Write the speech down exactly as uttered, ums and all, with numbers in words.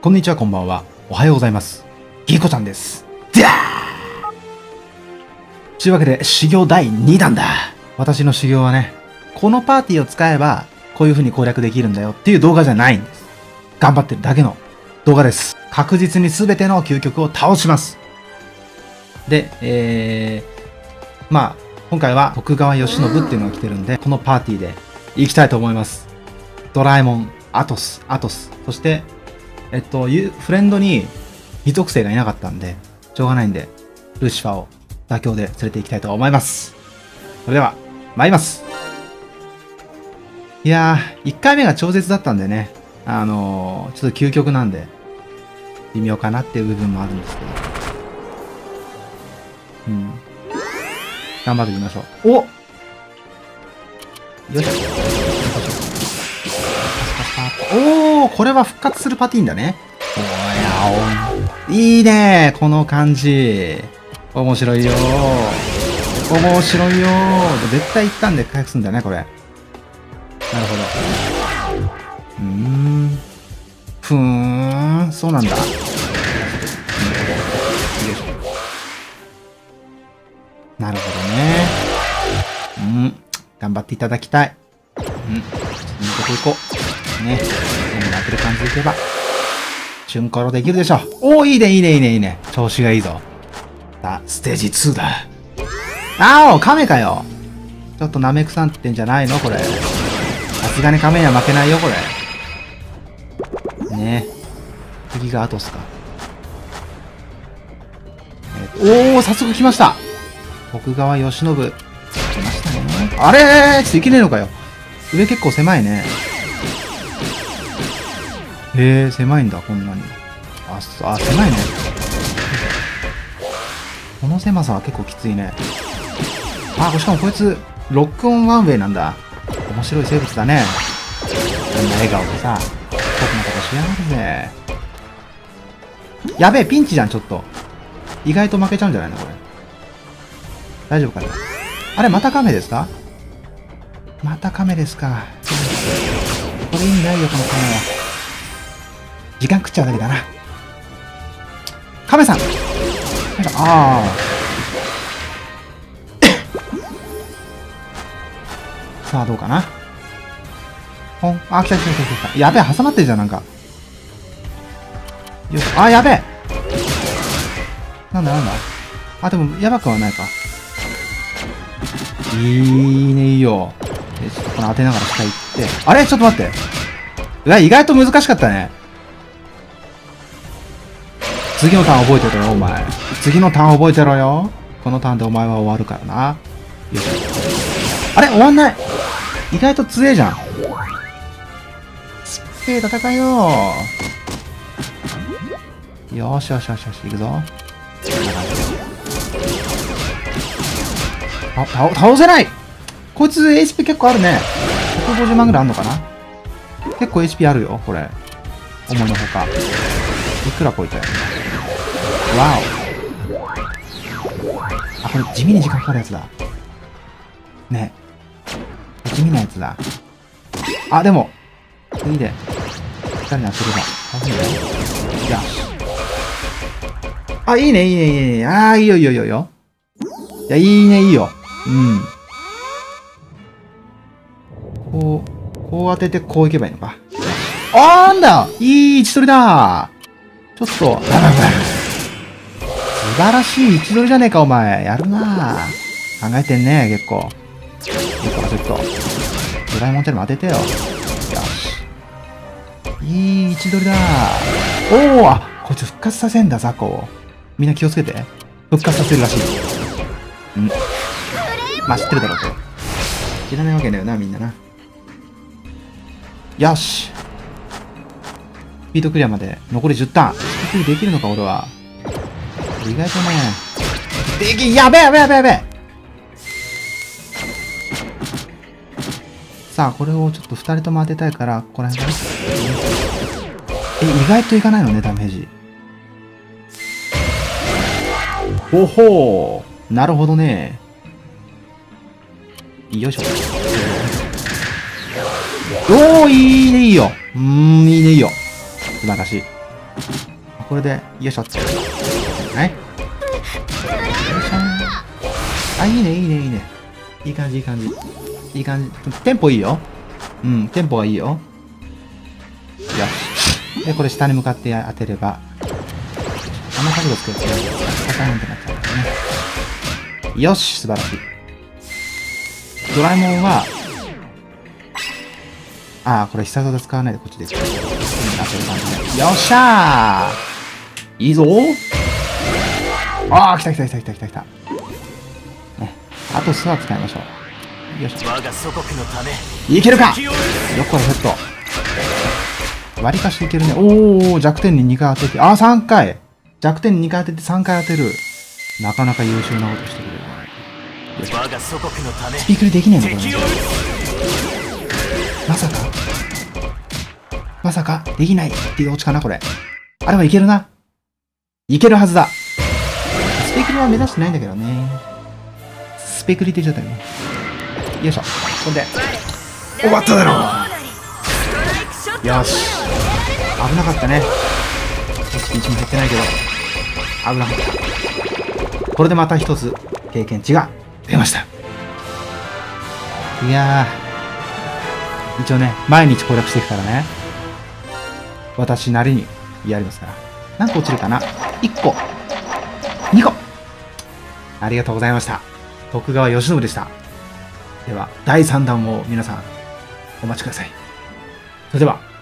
こんにちは、こんばんは。おはようございます。ギーコちゃんです。じゃーというわけで、修行だいにだんだ。私の修行はね、このパーティーを使えば、こういう風に攻略できるんだよっていう動画じゃないんです。頑張ってるだけの動画です。確実に全ての究極を倒します。で、えー、まあ、今回は徳川慶喜っていうのが来てるんで、このパーティーで行きたいと思います。ドラえもん、アトス、アトス、そして、えっと、フレンドに異属性がいなかったんで、しょうがないんで、ルシファーを妥協で連れて行きたいと思います。それでは、参ります。いやー、いっかいめが超絶だったんでね、あのー、ちょっと究極なんで、微妙かなっていう部分もあるんですけど。うん。頑張っていきましょう。およいしょ。おー、これは復活するパティーンだね。おやおいいねー、この感じ。面白いよー。面白いよー。絶対一旦で回復するんだよね、これ。なるほど。うーん。ふーん、そうなんだ。よいしょ。なるほどね。うん。頑張っていただきたい。うん。ちょっと抜けていこう。ね。全部なってる感じでいけば、チュンコロできるでしょ。おー、いいね、いいね、いいね、いいね。調子がいいぞ。さあ、ステージツーだ。あお、カメかよ。ちょっとナメクさんってんじゃないのこれ。さすがにカメには負けないよ、これ。ね。次がアトスか。えー、おー、早速来ました。徳川慶喜。来ましたね。あれー、ちょっといけねえのかよ。上結構狭いね。へえ、狭いんだ、こんなに。あ、あ、狭いね。この狭さは結構きついね。あ、しかもこいつ、ロックオンワンウェイなんだ。面白い生物だね。こんな笑顔でさ、僕のことしやがるぜ。やべえ、ピンチじゃん、ちょっと。意外と負けちゃうんじゃないのこれ。大丈夫かな。あれ、またカメですか？またカメですか。これ意味ないよ、このカメは。時間食っちゃうだけだな。カメさん。ああ。さあ、どうかな。ほん。あ、来た来た来た来た。やべえ、挟まってるじゃん、なんか。よし。あ、やべえ。なんだなんだ。あ、でも、やばくはないか。いいね、いいよ。よし、この当てながら下行って。あれちょっと待って。うわ、意外と難しかったね。次のターン覚えてろよ、お前。次のターン覚えてろよ。このターンでお前は終わるからな。よし。あれ終わんない。意外と強えじゃん。すっげえ戦いよー。よしよしよしよし、行くぞ。あ、倒、倒せない。こいつ エイチピー 結構あるね。ひゃくごじゅうまんぐらいあんのかな。結構 エイチピー あるよ、これ。思いのほか。いくらこいつや。わお。あ、これ地味に時間かかるやつだ。ね。地味なやつだ。あ、でも、次で、二人に当てれば、倒せるよ。よし。あ、いいね、いいね、いいね。ああ、いいよ、いいよ、いいよ、いいよ。いや、いいね、いいよ。うん。こう、こう当てて、こういけばいいのか。あーんだいい位置取りだちょっと、あらら。素晴らしい位置取りじゃねえか、お前。やるなぁ。考えてんね、結構。ちょっと、ちょっと。ドラえもんちゃんにも当ててよ。よし。いい位置取りだおおあ、こいつ復活させんだ、雑魚を。みんな気をつけて。復活させるらしい。うん。まあ、知ってるだろうけど。知らないわけだよな、みんなな。よし。スピードクリアまで残りじゅうターン。スピードクリアできるのか、俺は。意外とね。でき、やべえやべえやべえやべえさあ、これをちょっと二人とも当てたいから、ここら辺かな。え、意外といかないのね、ダメージ。ほほー。なるほどね。よいしょ。おー、いいね、いいよ。うーん、いいね、いいよ。素晴らしい。 これで、よいしょって。はい。よいしょ。あ、いいね、いいね、いいね。いい感じ、いい感じ。いい感じ。テンポいいよ。うん、テンポがいいよ。よし。で、これ下に向かって当てれば、あの角度つけると、硬いってなっちゃうんだね。よし、素晴らしい。ドラえもんは、ああ、これ必殺技使わないでこっちで。当てる感じね。よっしゃーいいぞーああ、来た来た来た来た来た来た。ね。あとスワ使いましょう。よいしょ。いけるかよっこらセット。割りかしいけるね。おお弱点ににかい当てて。ああ、さんかい弱点ににかい当ててさんかい当てる。なかなか優秀なことしてくれる。よし。スピークリできねえのこれ。まさかまさかできないっていうオチかなこれ。あれはいけるな。いけるはずだ。スペクリは目指してないんだけどね。スペクリって言っちゃったよね。よいしょ。これで。終わっただろう。よし。危なかったね。エスピーいち も減ってないけど。危なかった。これでまた一つ経験値が出ました。いやー。一応ね、毎日攻略していくからね。私なりにやりますから。何個落ちるかな ?いっ 個。にこ。ありがとうございました。徳川慶喜でした。では、だいさんだんを皆さん、お待ちください。それでは。